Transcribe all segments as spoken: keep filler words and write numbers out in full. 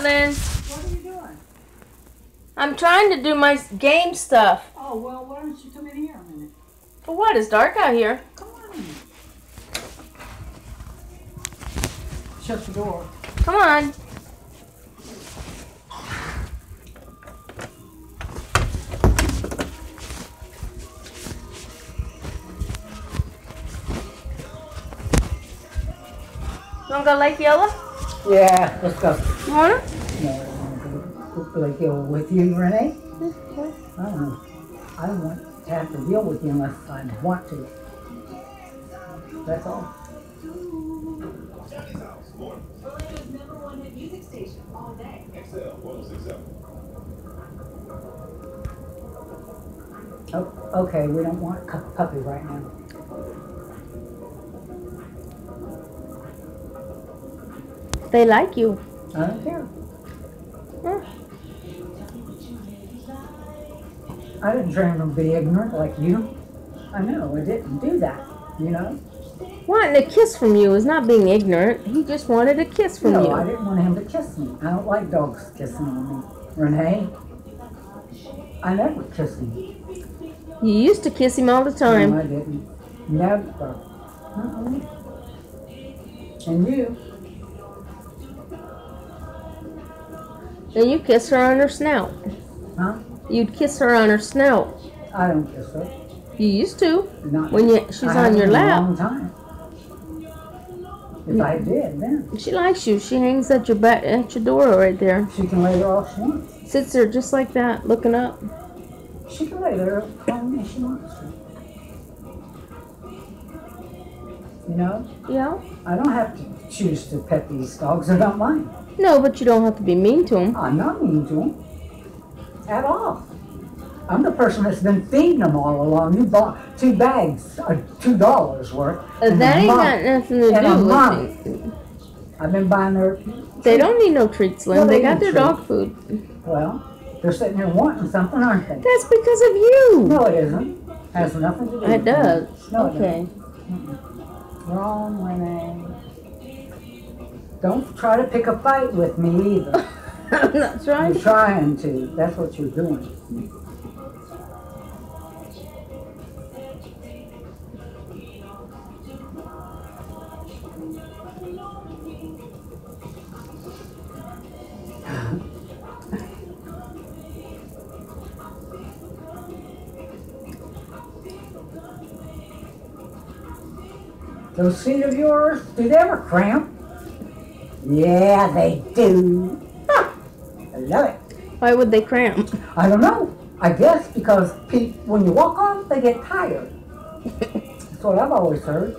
Lynn. What are you doing? I'm trying to do my game stuff. Oh, well, why don't you come in here a minute? For what? It's dark out here. Come on in. Shut the door. Come on. You want to go Lake Eola? Yeah, let's go. You want to? No, I don't want to go to Lake Eola with you, Renee. I don't know. I don't want to have to deal with you unless I want to. That's all. Johnny's House, more. Orlando's number one hit music station all day. X L one oh six seven. Oh, okay, we don't want a puppy right now. They like you. I don't care. Huh? I didn't train them to be ignorant like you. I know, I didn't do that, you know? Wanting a kiss from you is not being ignorant. He just wanted a kiss from no, you. I didn't want him to kiss me. I don't like dogs kissing on me. Renee, I never kiss him. You used to kiss him all the time. No, I didn't. Never. Uh-uh. And you? Then you kiss her on her snout. Huh? You'd kiss her on her snout. I don't kiss her. You used to. Not When you, she's I on your haven't in a lap. long time. If I did, then She likes you. She hangs at your back, at your door right there. she can lay there all she wants. Sits there just like that, looking up. She can lay there all me she wants to. You know, Yeah. I don't have to choose to pet these dogs. I don't mind. No, but you don't have to be mean to them. I'm not mean to them at all. I'm the person that's been feeding them all along. You bought two bags, uh, two dollars worth. Uh, in that a ain't month. got nothing to In a do month. with it. I've been buying their. They don't need no treats, Lynn. Well, they they got need their treats. dog food. Well, they're sitting here wanting something, aren't they? That's because of you. No, it isn't. Has nothing to do with It does. No, it Okay. doesn't. Wrong, Renee. Don't try to pick a fight with me either. I'm not trying You're to. trying to. That's what you're doing. Those feet of yours, do they ever cramp? Yeah, they do. Ha! I love it. Why would they cramp? I don't know. I guess because pe- when you walk on, they get tired. That's what I've always heard.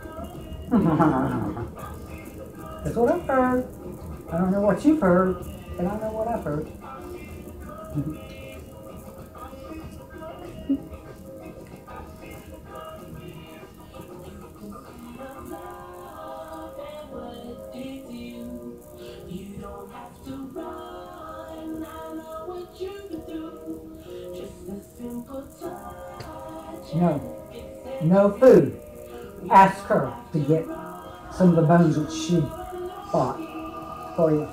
That's what I've heard. I don't know what you've heard, but I know what I've heard. No. No food. Ask her to get some of the bones that she bought for you.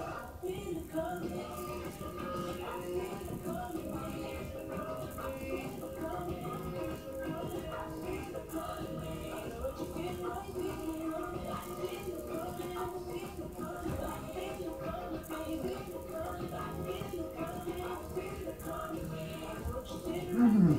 Mm.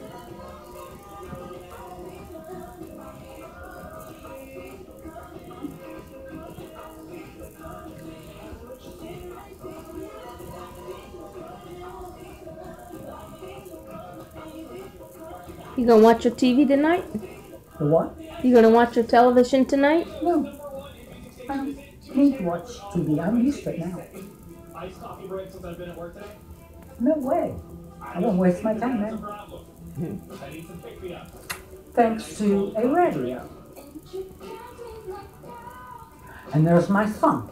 You gonna watch your T V tonight? The what? You gonna watch your television tonight? No. I don't need to watch T V. I'm used to it now. Iced coffee break since I've been at work today? No way. I don't waste my time That's a then. problem. I need some pick me up. Thanks to a radio. And there's my son.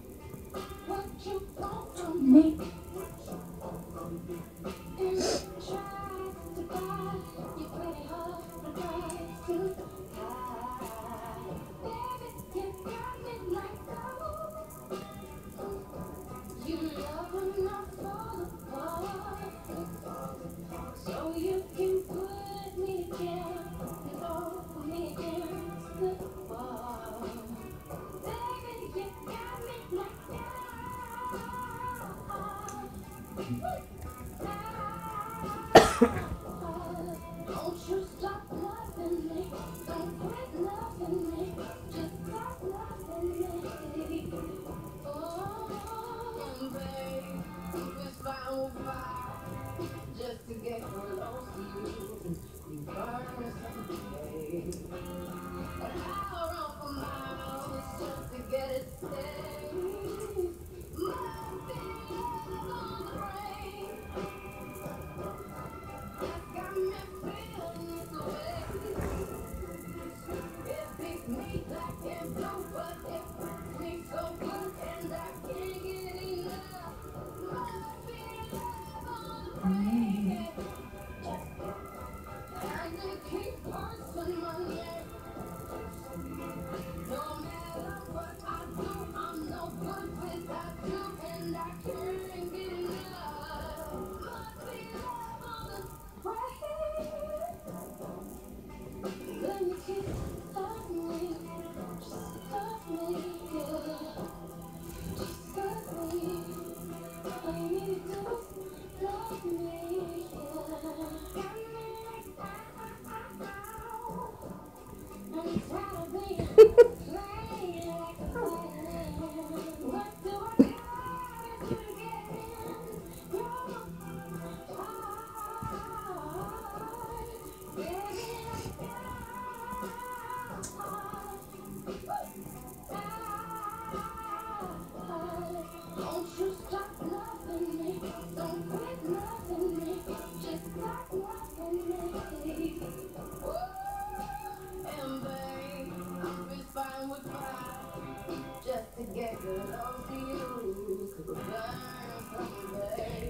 Me.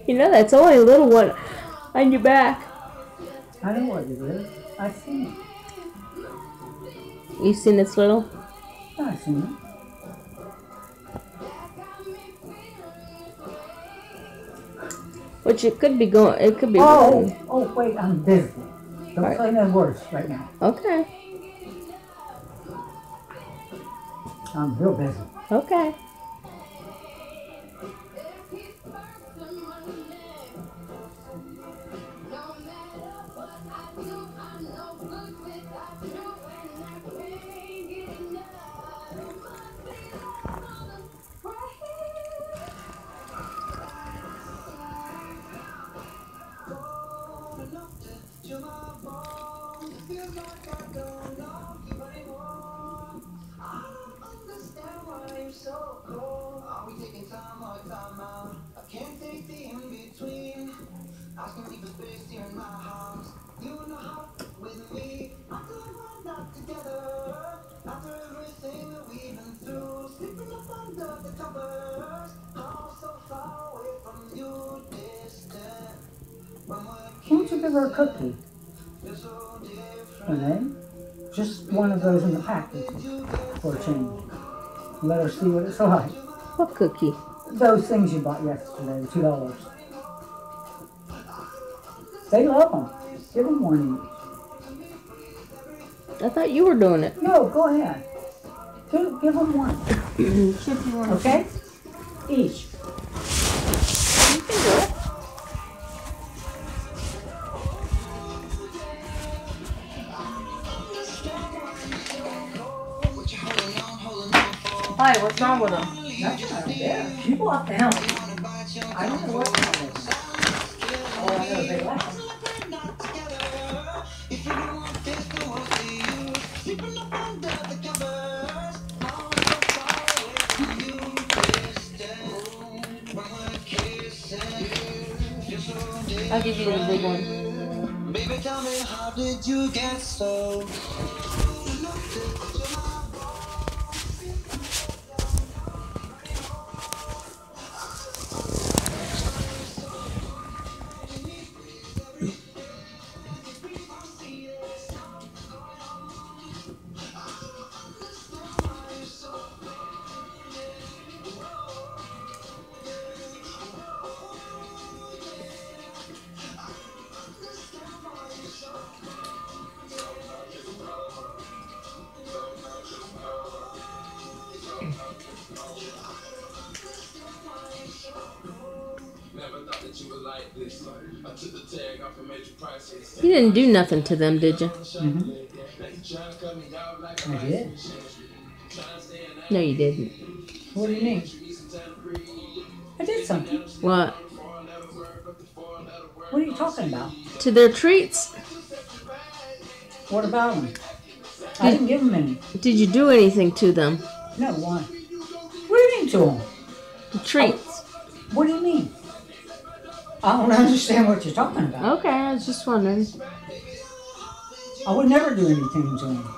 You know that's only a little one on your back. I know what it is. I've seen it. You seen it's little? I've seen it. Which it could be going. It could be. Oh, running. oh, wait, I'm busy. Don't Right. say no words right now. Okay. I'm real busy. Okay. Won't you give her a cookie? Renee? Just one of those in the package for a change. Let her see what it's like. What cookie? Those things you bought yesterday, the two dollars. They love them. Give them one I thought you were doing it. each. No, go ahead. Give, give them one. Should you want Okay? Each. You can do it. Why? What's wrong with them? That's not there. You bought them. I don't know what's wrong with them. All I know is they like them. I'll give you the big one. Baby, tell me, how did you get so? You didn't do nothing to them, did you? Mm-hmm. I did. No, you didn't. What do you mean? I did something. What? What are you talking about? To their treats? What about them? I didn't give them any. Did you do anything to them? No, why? What do you mean to them? The treats. What do you mean? I don't understand what you're talking about. Okay, I was just wondering. I would never do anything to them.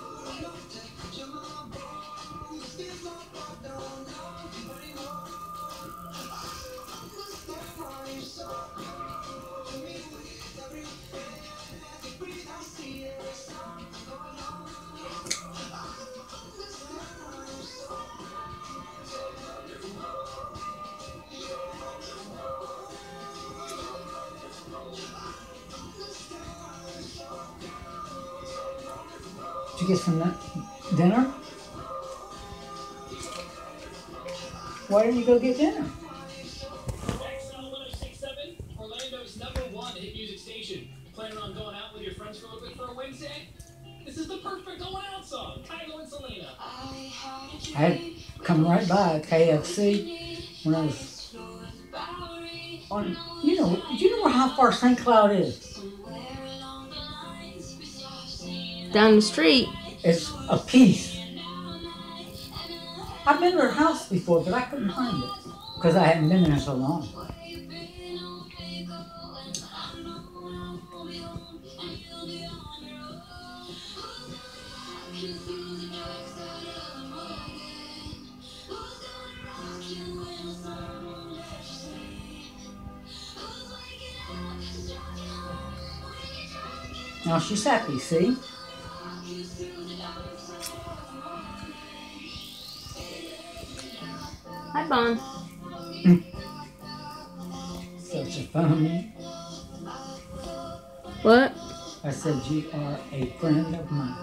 Did you get some nut- dinner? Why didn't you go get dinner? X L one oh six point seven, Orlando's number one hit music station. Planning on going out with your friends for a little bit for a Wednesday? This is the perfect going out song. Kygo and Selena. I had come right by K F C when I was on, you know, do you know how far Saint Cloud is? Down the street. It's a piece. I've been to her house before, but I couldn't find it because I hadn't been there so long. Now she's happy, see? Hi, Bon. Such a phony. What? I said you are a friend of mine.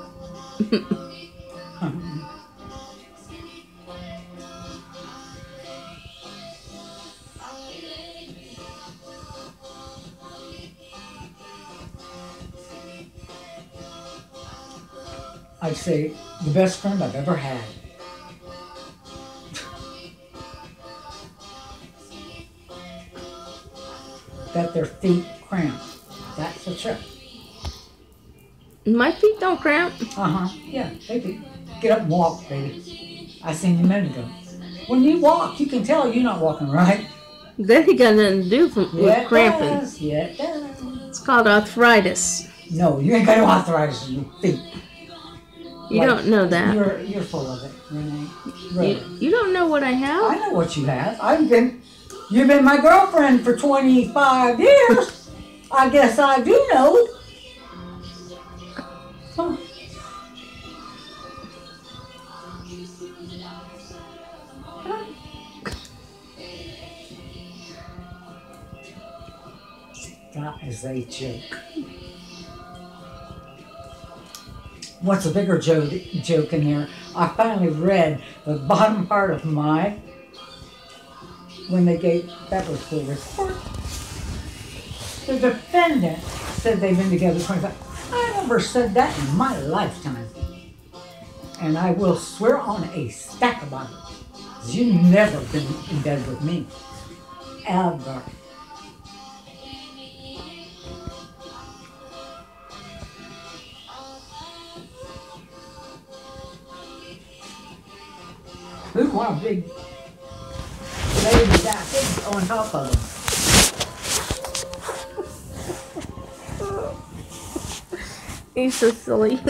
I say the best friend I've ever had. That their feet cramp. That's the trick. My feet don't cramp. Uh-huh. Yeah, they do. Get up and walk, baby. I seen you a minute ago. When you walk, you can tell you're not walking right. That ain't got nothing to do from, Yeah, with it cramping. does. Yeah, it does. It's called arthritis. No, you ain't got no arthritis in your feet. You Like, don't know that. You're you're full of it, Renee. You, Really. you don't know what I I have. know what you have. I've been you've been my girlfriend for twenty-five years. I guess I do know. Huh. That is a joke. What's a bigger joke, joke in there? I finally read the bottom part of my, when they gave, that was the report. The defendant said they've been together twenty-five. I never said that in my lifetime. And I will swear on a stack of Bibles. You've never been in bed with me. Ever. Who want a big lady that big on top of them? He's so silly.